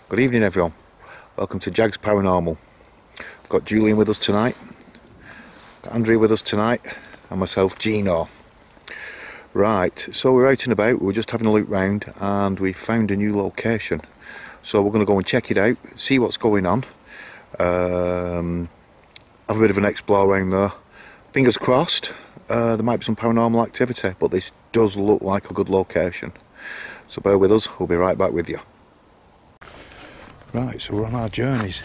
Good evening everyone, welcome to Jags Paranormal. I've got Julian with us tonight, got Andrea with us tonight, and myself, Gino. Right, so we're out and about, we're just having a look round and we found a new location. So we're going to go and check it out, see what's going on, have a bit of an explore around there. Fingers crossed, there might be some paranormal activity, but this does look like a good location. So bear with us, we'll be right back with you. Right, so we're on our journeys.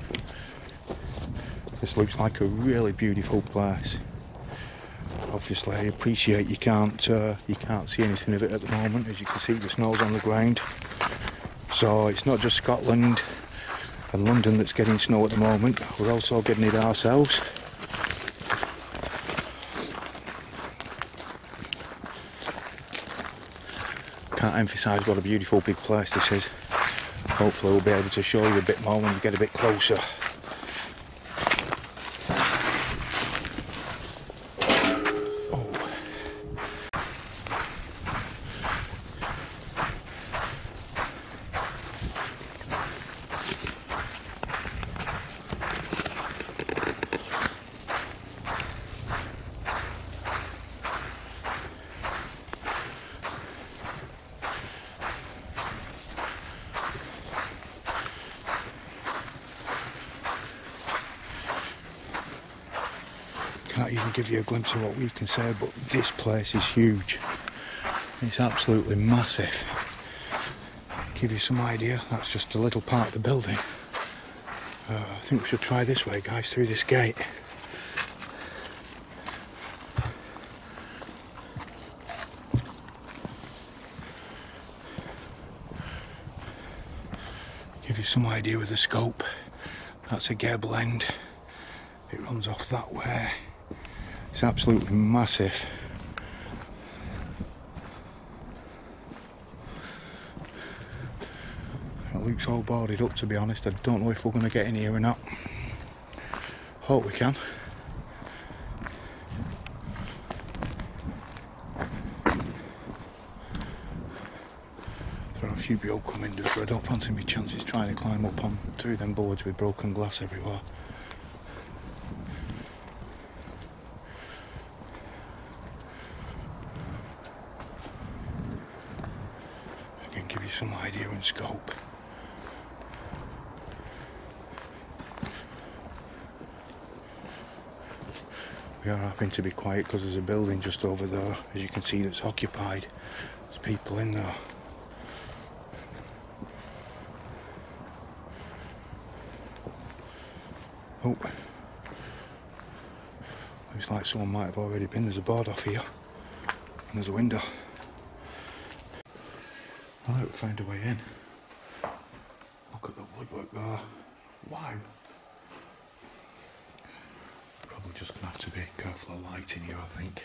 This looks like a really beautiful place. Obviously I appreciate you can't see anything of it at the moment. As you can see, the snow's on the ground. So it's not just Scotland and London that's getting snow at the moment, we're also getting it ourselves. Can't emphasise what a beautiful big place this is. Hopefully we'll be able to show you a bit more when we get a bit closer. Can't even give you a glimpse of what we can say, but this place is huge. It's absolutely massive. Give you some idea, that's just a little part of the building. I think we should try this way, guys, through this gate. Give you some idea of the scope. That's a gable end. It runs off that way. It's absolutely massive. It looks all boarded up, to be honest. I don't know if we're going to get in here or not. Hope we can. There are a few people coming, but I don't fancy my chances trying to climb up on through them boards with broken glass everywhere. Give you some idea and scope. We are having to be quiet because there's a building just over there, as you can see, that's occupied. There's people in there. Oh, looks like someone might have already been. There's a board off here and there's a window. Alright, we found a way in. Look at the woodwork there. Wow. Probably just going to have to be careful of light in here, I think.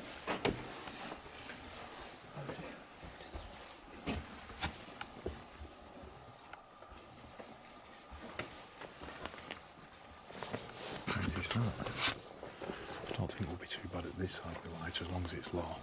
How is that? I don't think we'll be too bad at this side with light as long as it's low.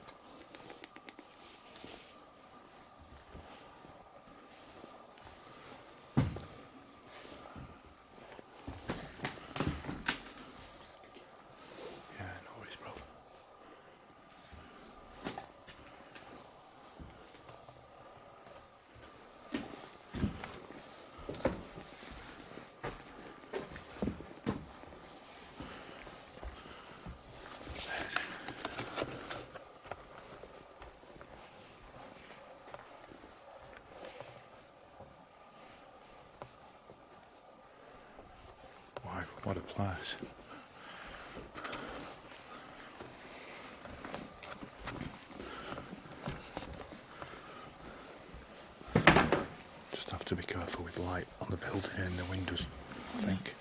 What a place. Just have to be careful with light on the building and the windows, I think.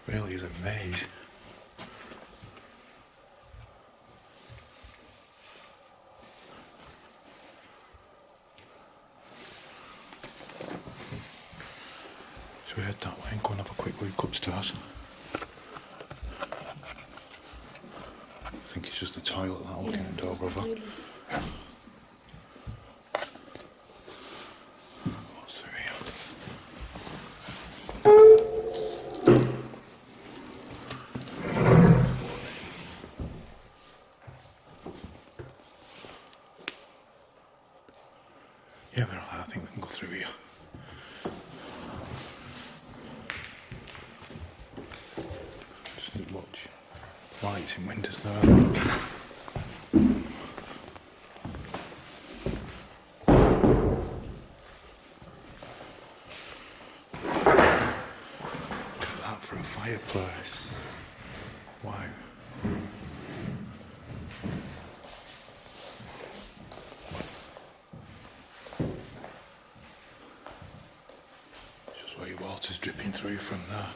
Really is a maze. So we head that way and go and have a quick look upstairs. I think it's just the toilet that I'm looking at over. What's through here? Yeah, we're alright. I think we can go through here. Just need to watch lights in windows there, I think. Look at that for a fireplace. Wow. Just where your water's dripping through from there.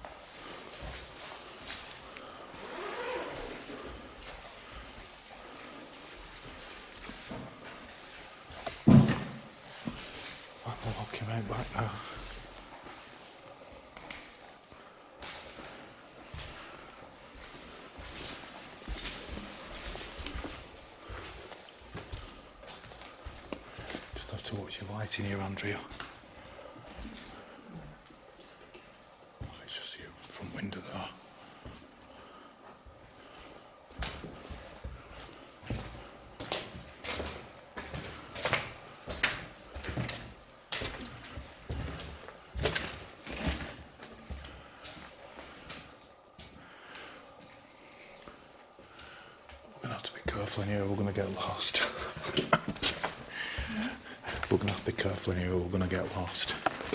I'll lock him out back there. Just have to watch your light in here, Andrea. It's just your front window there. We're going to have to be careful in here or we're going to get lost. We're going to have to be careful in here or we're going to get lost.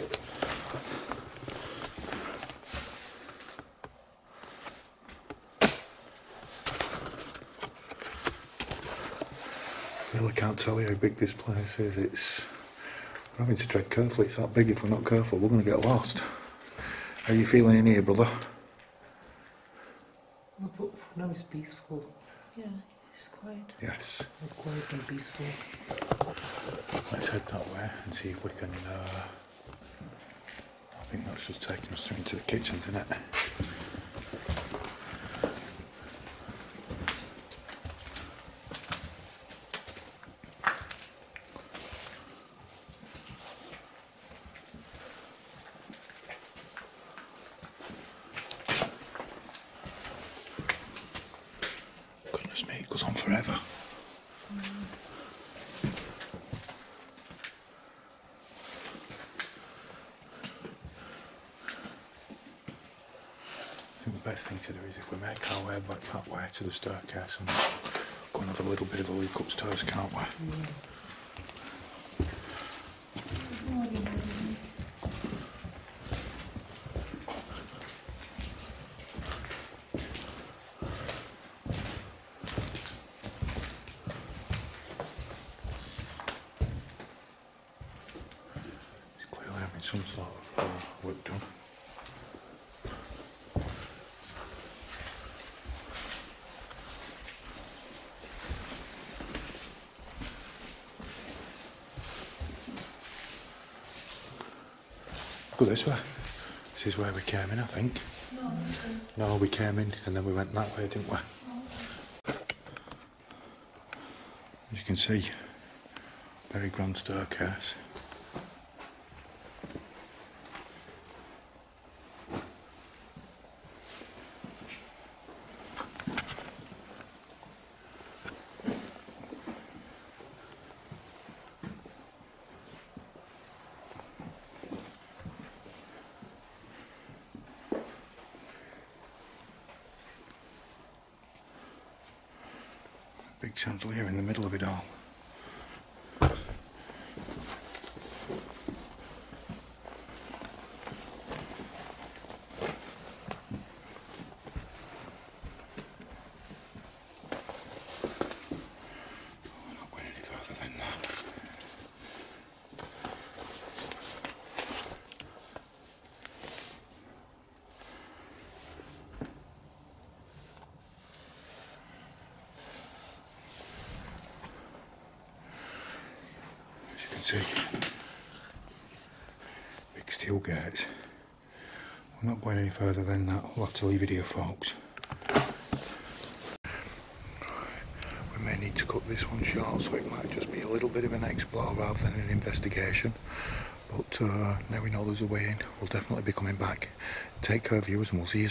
I really can't tell you how big this place is. We're having to tread carefully. It's that big. If we're not careful, we're going to get lost. How are you feeling in here, brother? For now it's peaceful. Yeah, it's quiet. Yes. Quiet and peaceful. Let's head that way and see if we can... I think that's just taking us through into the kitchen, isn't it? Goodness me, it goes on forever. I think the best thing to do is if we make our way back that way to the staircase and go and have a little bit of a look upstairs, can't we? It's clearly having some sort of work done. Go this way. This is where we came in, I think. No, we came in and then we went that way, didn't we? As you can see, very grand staircase. Big chandelier in the middle of it all. We're not going any further than that. see. Big steel gates. We're not going any further than that. We'll have to leave it here, folks. We may need to cut this one short, so it might just be a little bit of an explore rather than an investigation. But now we know there's a way in, we'll definitely be coming back. Take care, viewers, and we'll see you soon.